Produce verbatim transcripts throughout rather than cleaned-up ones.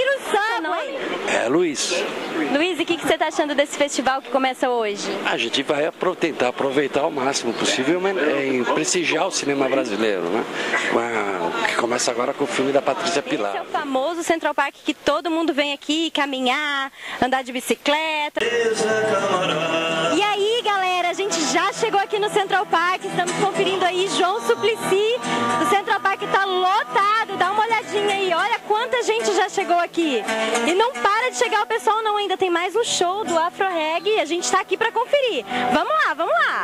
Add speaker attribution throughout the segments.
Speaker 1: o Subway.
Speaker 2: É, Luiz.
Speaker 1: Luiz, e o que, que você está achando desse festival que começa hoje?
Speaker 2: A gente vai apro- tentar aproveitar o máximo possível mas, é, em prestigiar o cinema brasileiro, né? Uma, que começa agora com o filme da Patrícia Pilar.
Speaker 1: Esse é o famoso Central Park que todo mundo vem aqui caminhar, andar de bicicleta. E aí, galera, a gente já chegou aqui no Central Park, estamos conferindo aí João Suplicy. O Central Park está lotado, dá uma olhadinha aí, olha quanta gente já chegou aqui. E não para de chegar o pessoal não, ainda tem mais um show do Afro Reggae e a gente está aqui para conferir. Vamos lá, vamos lá!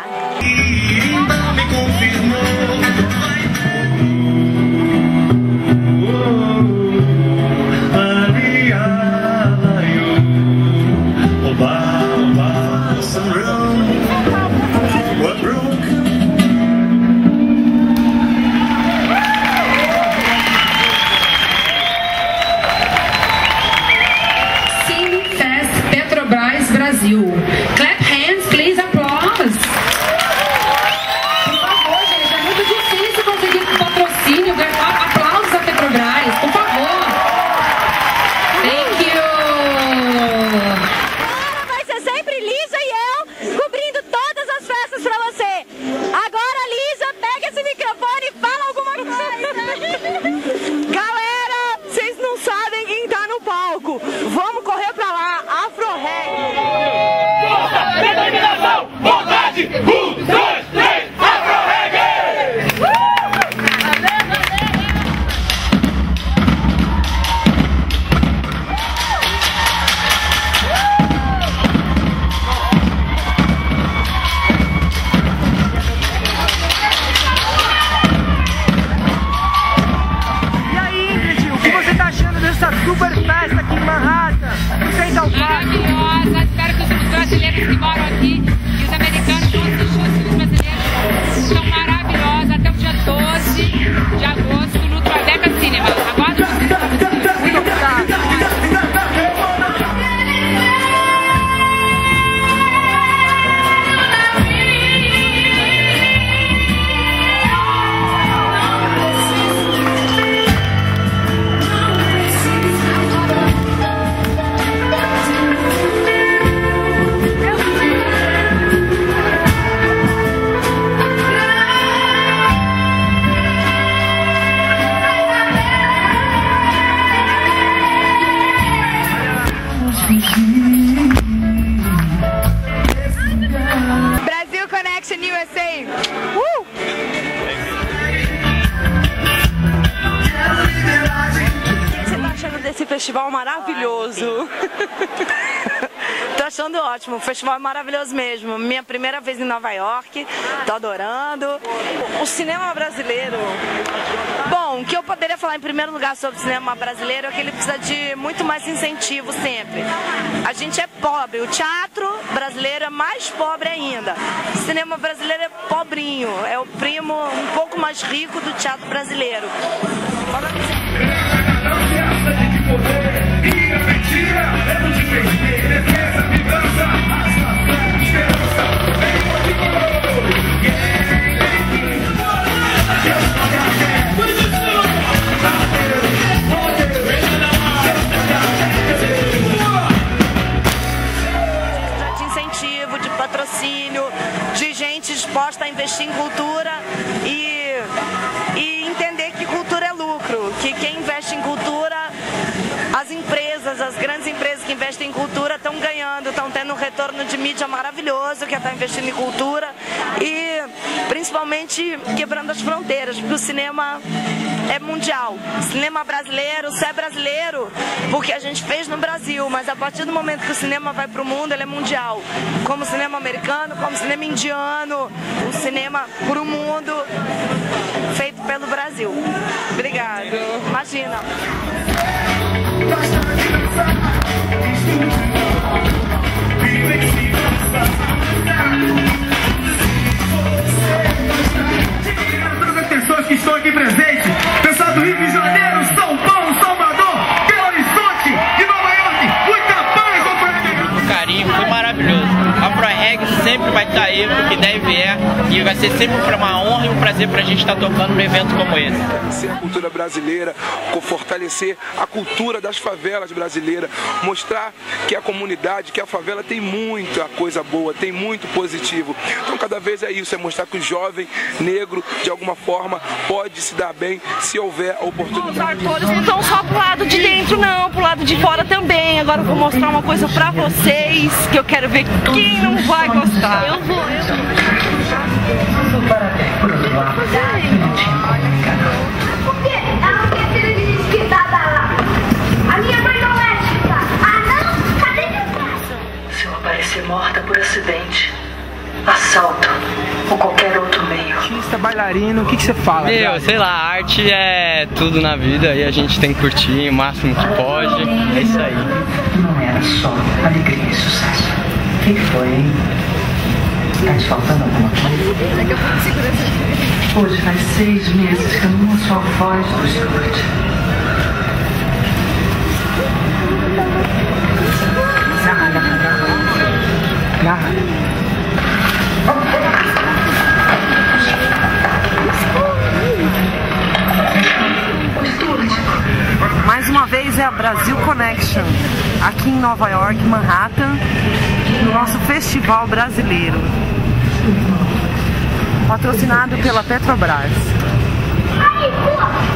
Speaker 3: Brasil. Clap hands, please, applause. Por favor, gente, é muito difícil conseguir patrocínio, aplausos à Petrobras, por favor. Thank you.
Speaker 1: Agora vai ser sempre Lígia e eu cobrindo todas as festas pra você. Agora, Lígia, pega esse microfone e fala alguma coisa.
Speaker 4: Galera, vocês não sabem quem tá no palco. Vamos correr pra lá, Afro Reggae.
Speaker 5: Determinação, vontade, um, dois, três, Afro Reggae!
Speaker 4: E aí, Ingrid, o que você tá achando dessa super festa aqui em Manhattan, no Central Park?
Speaker 3: Maravilhosa, espero que os brasileiros que moram aqui e os americanos vão assistir os filmes brasileiros. São maravilhosos até o dia doze de agosto no Tribeca Cinema. Aguardo vocês para assistir. Muito obrigada.
Speaker 4: Brasil Connection U S A. Uh! O que você tá achando desse festival maravilhoso? Tô achando ótimo, o festival é maravilhoso mesmo. Minha primeira vez em Nova York, tô adorando. O cinema brasileiro. Bom, o que eu poderia falar em primeiro lugar sobre o cinema brasileiro é que ele precisa de muito mais incentivo sempre. A gente é pobre, o teatro brasileiro é mais pobre ainda. O cinema brasileiro é pobrinho, é o primo um pouco mais rico do teatro brasileiro. De incentivo, de patrocínio, de gente disposta a investir em cultura e, e entender que cultura é lucro, que quem investe em cultura, as empresas, as grandes empresas que investem em cultura estão ganhando, estão tendo um retorno de mídia maravilhoso, que está investindo em cultura e principalmente quebrando as fronteiras, porque o cinema é mundial. Cinema brasileiro, se é brasileiro, porque a gente fez no Brasil, mas a partir do momento que o cinema vai para o mundo, ele é mundial. Como o cinema americano, como o cinema indiano, o cinema para o mundo, feito pelo Brasil. Obrigado. Imagina.
Speaker 5: Todas as pessoas que estão aqui presentes, pessoal do Rio de Janeiro, São Paulo, Salvador, Belo Horizonte, de Nova York, muita paz,
Speaker 6: carinho, foi maravilhoso. A Afro Reggae sempre vai tá aí porque deve é, e vai ser sempre uma honra e um prazer pra gente estar tocando num evento como esse.
Speaker 7: Ser a cultura brasileira, fortalecer a cultura das favelas brasileiras, mostrar que a comunidade, que a favela tem muita coisa boa, tem muito positivo. Então cada vez é isso, é mostrar que o jovem negro, de alguma forma, pode se dar bem se houver a oportunidade.
Speaker 4: Os atores não estão só pro lado de dentro não, pro lado de fora também. Agora eu vou mostrar uma coisa pra vocês, que eu quero ver quem não vai gostar. Eu vou, eu vou.
Speaker 8: Por outro lado, eu não tinha como me enganar.
Speaker 9: Por quê? Ela não quer ser desquitada lá. A minha mãe não é desquitada. Ah, não? Cadê meu pai?
Speaker 8: Se eu aparecer morta por acidente, assalto ou qualquer outro meio.
Speaker 10: Artista, bailarino, o que, que você fala?
Speaker 6: Meu,
Speaker 10: cara?
Speaker 6: sei lá, arte é tudo na vida e a gente tem que curtir o máximo que pode. É isso aí.
Speaker 8: Não era só alegria e sucesso. O que foi, hein? Tá te faltando alguma coisa?
Speaker 9: Daqui a pouco segura essa.
Speaker 8: Hoje faz seis meses que eu não ouço a voz do Stuart.
Speaker 10: Garra, garra, garra. Garra.
Speaker 4: Mais uma vez é a Brasil Connection, aqui em Nova York, Manhattan, no nosso festival brasileiro, patrocinado pela Petrobras.
Speaker 9: Aí, pô!